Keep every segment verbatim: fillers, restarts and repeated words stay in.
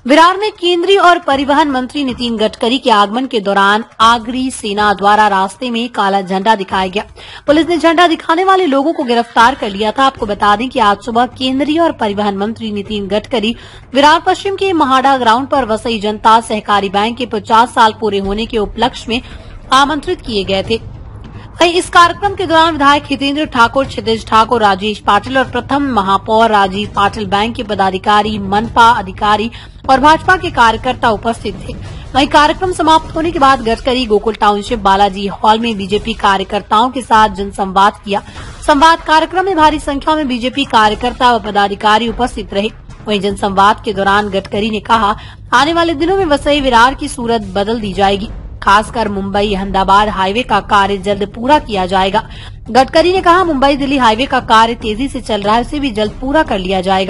विरार में केंद्रीय और परिवहन मंत्री नितिन गडकरी के आगमन के दौरान आगरी सेना द्वारा रास्ते में काला झंडा दिखाया गया। पुलिस ने झंडा दिखाने वाले लोगों को गिरफ्तार कर लिया था। आपको बता दें कि आज सुबह केंद्रीय और परिवहन मंत्री नितिन गडकरी विरार पश्चिम के महाडा ग्राउंड पर वसई जनता सहकारी बैंक के पचास साल पूरे होने के उपलक्ष्य में आमंत्रित किए गए थे। वहीं इस कार्यक्रम के दौरान विधायक हितेंद्र ठाकुर, क्षितिज ठाकुर, राजेश पाटिल और प्रथम महापौर राजीव पाटिल, बैंक के पदाधिकारी, मनपा अधिकारी और भाजपा के कार्यकर्ता उपस्थित थे। वहीं कार्यक्रम समाप्त होने के बाद गडकरी गोकुल टाउनशिप बालाजी हॉल में बीजेपी कार्यकर्ताओं के साथ जनसंवाद किया। संवाद कार्यक्रम में भारी संख्या में बीजेपी कार्यकर्ता व पदाधिकारी उपस्थित रहे। वहीं जनसंवाद के दौरान गडकरी ने कहा, आने वाले दिनों में वसई विरार की सूरत बदल दी जाएगी। खासकर मुंबई अहमदाबाद हाईवे का कार्य जल्द पूरा किया जाएगा। गडकरी ने कहा, मुंबई दिल्ली हाईवे का कार्य तेजी से चल रहा है, उसे भी जल्द पूरा कर लिया जाएगा।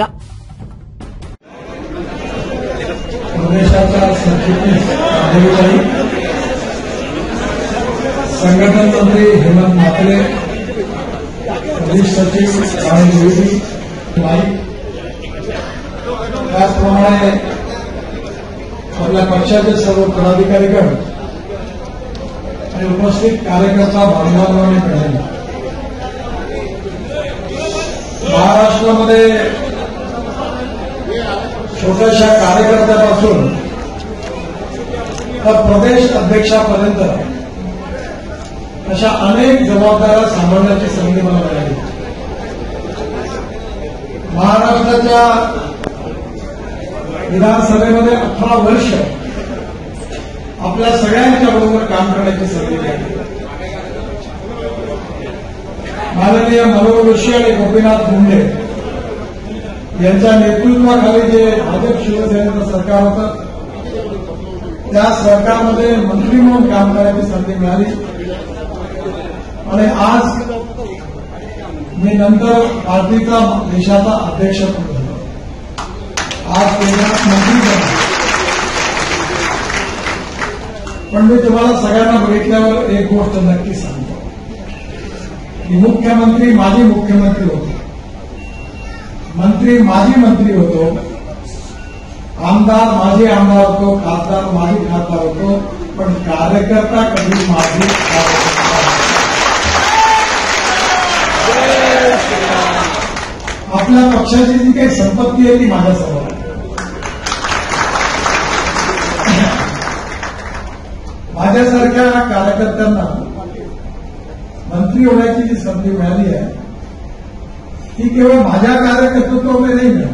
संगठन मंत्री हेमंत मात्रे, प्रदेश सचिव त्याचप्रमाणे आपल्या पक्षाचे सर्व पदाधिकारीगण आणि उपस्थित कार्यकर्ता बांधवांनी कळले। महाराष्ट्रामध्ये छोट्याशा कार्यकर्त्यापासून तर प्रदेश अध्यक्षापर्यंत अशा अनेक जबाबदाऱ्या सांभाळण्याची संधी मला मिळाली। महाराष्ट्राच्या विधानसभेमध्ये अठरा वर्ष आपल्या सगळ्यांच्या बरोबर काम करण्याची संधी मिळाली। माननीय मनोहर जोशी आणि गोपीनाथ मुंडे यांच्या नेतृत्वाखाली जे भाजप शिवसेनेचं सरकार होतं, त्या सरकारमध्ये मंत्री म्हणून काम करण्याची संधी मिळाली आणि आज मी नंतर पार्टीचा देशाचा अध्यक्ष पण झालो। आज केंद्रात मंत्री झालो, पण मी तुम्हाला सगळ्यांना बघितल्यावर एक गोष्ट नक्की सांगतो की मुख्यमंत्री माजी मुख्यमंत्री होतो, मंत्री माजी मंत्री होतो, आमदार माजी आमदार होतो, खासदार माजी खासदार होतो, पण कार्यकर्ता कधी माजी कार्यकर्ता। आपल्या पक्षाची जी काही संपत्ती आहे ती माझ्यासमोर आहे। माझ्यासारख्या कार्यकर्त्यांना मंत्री होण्याची जी संधी मिळाली आहे ती केवळ माझ्या कार्यकर्तृत्वामुळे नाही मिळाली।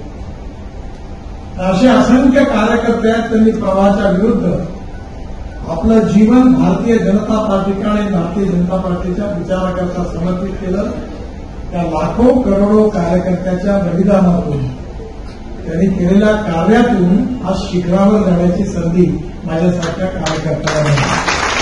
असे असंख्य कार्यकर्ते आहेत, त्यांनी प्रवाहाच्या विरुद्ध आपलं जीवन भारतीय जनता पार्टीकडे आणि भारतीय जनता पार्टीच्या विचाराकरता समर्पित केलं। त्या लाखो करोडो कार्यकर्त्याच्या बलिदानातून, त्यांनी केलेल्या कार्यातून आज शिखरावर जाण्याची संधी माझ्यासारख्या कार्यकर्त्याला मिळाली।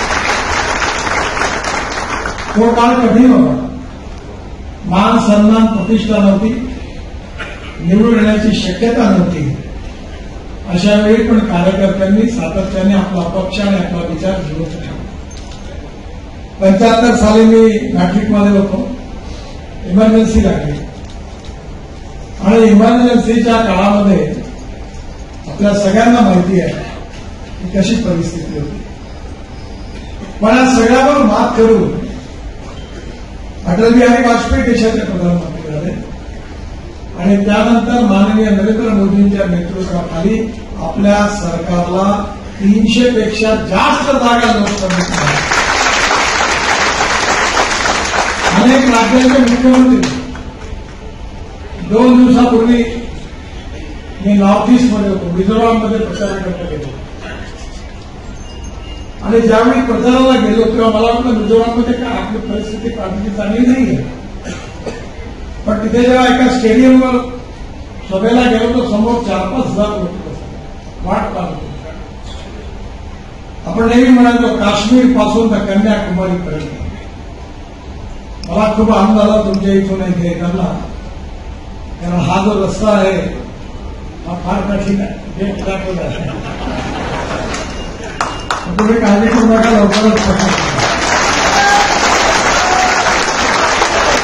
तो काळ कठीण होता, मान सन्मान प्रतिष्ठा नव्हती, निवडून येण्याची शक्यता नव्हती। अशा वेळी पण कार्यकर्त्यांनी सातत्याने आपला पक्ष आणि आपला विचार जिवंत ठेवला। पंच्याहत्तर साली मी नाशिकमध्ये होतो, इमर्जन्सी लागली आणि इमर्जन्सीच्या काळामध्ये आपल्या सगळ्यांना माहिती आहे की कशी परिस्थिती होती, पण या सगळ्यावर मात करून अटल बिहारी वाजपेयी देशाचे प्रधानमंत्री झाले आणि त्यानंतर माननीय नरेंद्र मोदींच्या नेतृत्वाखाली आपल्या सरकारला तीनशे पेक्षा जास्त जागा लोकसभेत मिळाल्या। अनेक राज्यांचे मुख्यमंत्री, दोन दिवसापूर्वी मी नॉर्थ ईस्टमध्ये होतो, मिझोराममध्ये प्रचाराकरता गेलो आणि ज्यावेळी प्रचाराला गेलो तेव्हा मला वाटलं मिझोराममध्ये काय आपली परिस्थिती पार्टीची चांगली नाहीये, पण तिथे जेव्हा एका स्टेडियमवर सभेला गेलो तर समोर चार पाच हजार लोक वाट पाहत होते। आपण नेहमी म्हणालो काश्मीर पासून तर कन्याकुमारीपर्यंत। मला खूप आनंद झाला तुमच्या इथून इथे येताना, कारण हा जो रस्ता आहे हा फार कठीण आहे, तुम्ही काळजी करू नका, लवकरच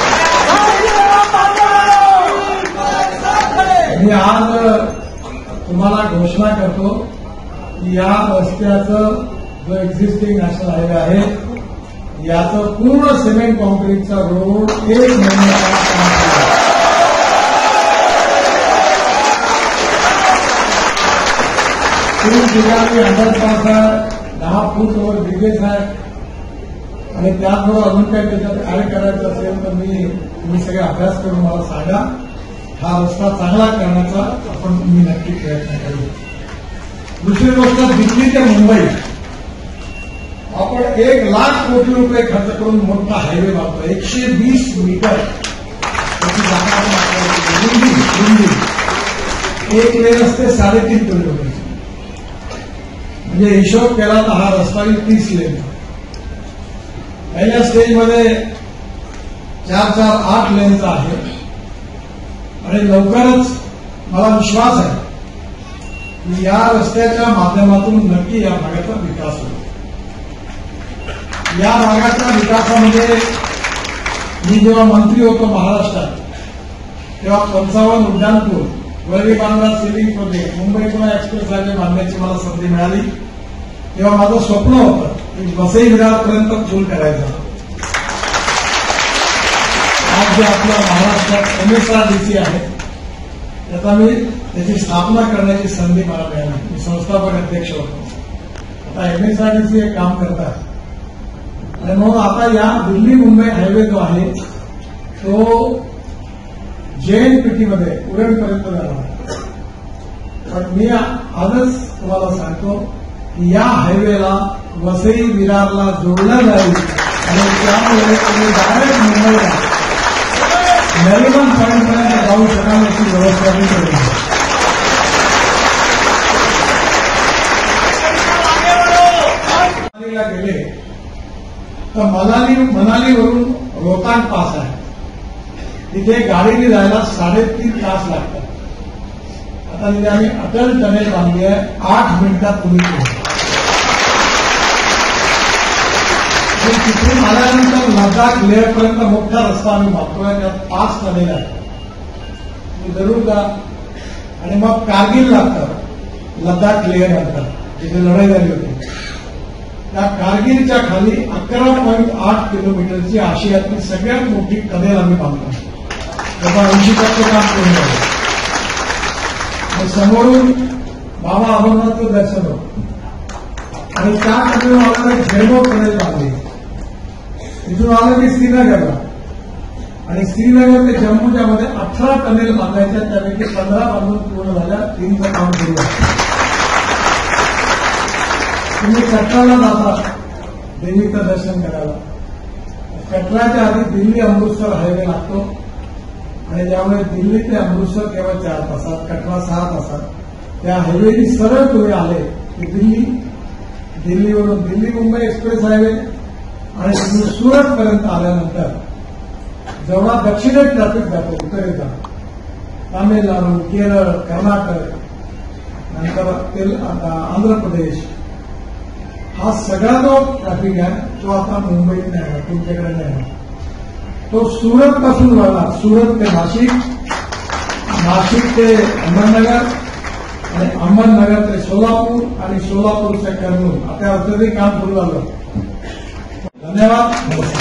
मी आज तुम्हाला घोषणा करतो की या रस्त्याचं जो एक्झिस्टिंग नॅशनल हायवे आहे याचं पूर्ण सिमेंट कॉन्क्रीटचा रोड एक महिन्यात तीन ठिकाणी अंडरपास आहे, दहा फूट वर ब्रिजेस आहे आणि त्याचबरोबर अजून काही त्याच्यात ऍड करायचं असेल तर मी तुम्ही सगळे अभ्यास करून मला सांगा. हा रस्ता चांगला करण्याचा आपण मी नक्की प्रयत्न करू. दुसरी गोष्ट, दिल्ली ते मुंबई आपण एक लाख कोटी रुपये खर्च करून मोठा हायवे बांधतो. एकशे वीस मीटर त्याची जागा आपण आपल्याला रुंदी रुंदी एक लेन असते साडेतीन किलोमीटर. म्हणजे हिशोब केला तर हा रस्ता तीस लेन. पहिल्या स्टेजमध्ये चार चार आठ लेनचा आहे आणि लवकरच मला विश्वास आहे की या रस्त्याच्या माध्यमातून नक्की या भागाचा विकास होईल. या भागाच्या विकासामध्ये मी जेव्हा मंत्री होतो महाराष्ट्रात तेव्हा पंचावन्न उड्डाणपूल, Worli Bandra sea link project, Mumbai Pune express highway बांधण्याची मला संधी मिळाली. तेव्हा माझं स्वप्न होतं की वसई विरारपर्यंत पूल करायचा. आज जे आपल्या महाराष्ट्रात एमएसआरडीसी आहे त्याचा मी त्याची स्थापना करण्याची संधी मला मिळाली. मी संस्थापक अध्यक्ष होतो. आता एमएसआरडीसी हे काम करतात आणि म्हणून आता या दिल्ली मुंबई हायवे जो आहे तो जेएनपीटीमध्ये उरणपर्यंत जाणार. पण मी आजच तुम्हाला सांगतो की या हायवेला वसई विरारला जोडलं जाईल आणि त्यामुळे तुम्ही डायरेक्ट मुंबईला नरिमन पॉईंटपर्यंत जाऊ शकाल अशी व्यवस्था मी करेन. मनालीला गेले तर मनाली मनालीवरून रोहतांग पास आहे. तिथे गाडीने जायला साडेतीन तास लागतात. आता तिथे आम्ही अटल टनेल बांधली आहे. आठ मिनिटात तुम्ही पोहोचता. तिथून आल्यानंतर लडाख लेहपर्यंत मोठा रस्ता आम्ही बांधतोय. त्यात पाच टनेल आहेत. तुम्ही जरूर जा. आणि मग कारगिल लागतात लडाख लेह नंतर जिथे लढाई झाली होती. त्या कारगिलच्या खाली अकरा पॉईंट आठ किलोमीटरची आशियातली सगळ्यात मोठी टनेल आम्ही बांधतो. त्याचा ऐंशी टक्के काम पूर्ण झालं. समोरून बाबा अमरनाथचं दर्शन होतं आणि त्या टनेल आल्याला झेडो टनेल बांधली. तिथून आलं की श्रीनगरला आणि श्रीनगर ते जम्मूच्या मध्ये अठरा टनेल बांधायच्या. त्यापैकी पंधरा बांधून पूर्ण झाल्या. तीनचं काम सुरू आहे. तुम्ही कटराला जाता देवीचं दर्शन करायला. कटराच्या आधी दिल्ली अमृतसर हायवे लागतो आणि त्यामुळे दिल्ली ते अमृतसर केवळ चार तासात, कटरा सहा तासात. त्या हायवेनी सरळ तुम्ही आले की दिल्ली दिल्लीवरून दिल्ली मुंबई एक्सप्रेस हायवे आणि तुम्ही सुरतपर्यंत आल्यानंतर जेवढा दक्षिणेत ट्रॅफिक जातो उत्तरेचा तामिळनाडू, केरळ, कर्नाटक, नंतर आंध्र प्रदेश, हा सगळा जो ट्रॅफिक आहे तो आता मुंबईत नाही आहे, तुमच्याकडे नाही आहे. तो सुरत पासून वळला. सुरत ते नाशिक, नाशिक ते अहमदनगर आणि अहमदनगर ते सोलापूर आणि सोलापूर से कर्नूल. आता अजूनही काम सुरू झालं. धन्यवाद.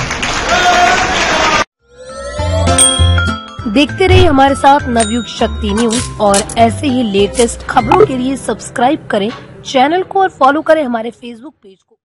देखते रहिए हमारे साथ नवयुग शक्ति न्यूज और ऐसे ही लेटेस्ट खबरों के लिए सब्सक्राइब करें चैनल को और फॉलो करें हमारे फेसबुक पेज को.